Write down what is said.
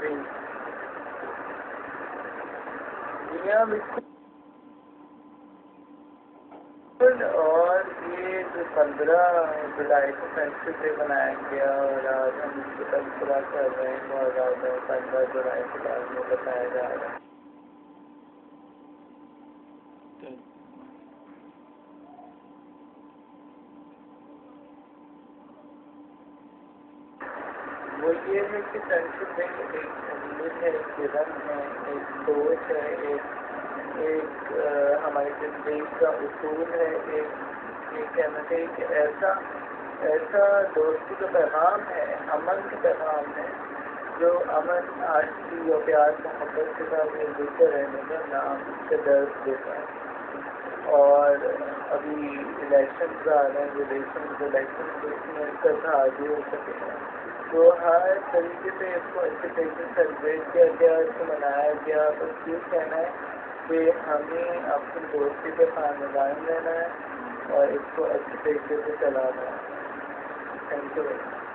जी हाँ बिल्कुल। और ये जो 15 जुलाई को फ्रेंडशिप डे मनाया गया और आज हम इसको तस्करा कर रहे हैं, बहुत ज़्यादा 15 जुलाई के बाद में बताया जा रहा है। वो ये है कि फ्रेंडशिप डे एक मीनिंग है, एक विजन है, एक सोच है, एक हमारे देश का उसूल है, एक कहना चाहिए कि ऐसा दोस्ती का पैगाम है, अमन का पैगाम है, जो अमन आशिकी और प्यार मोहब्बत के साथ एक दूसरे रहने का नाम से दर्ज देता है। और अभी इलेक्शन आ रहे हैं, इलेक्शन में इसका आगे हो सकेगा, तो हर तरीके से इसको अच्छे तरीके से सेलिब्रेट किया गया, इसको मनाया गया। तो ये कहना है कि हमें अपनी दोस्ती पे खानदान लेना है और इसको अच्छे तरीके से चलाना है। Thank you.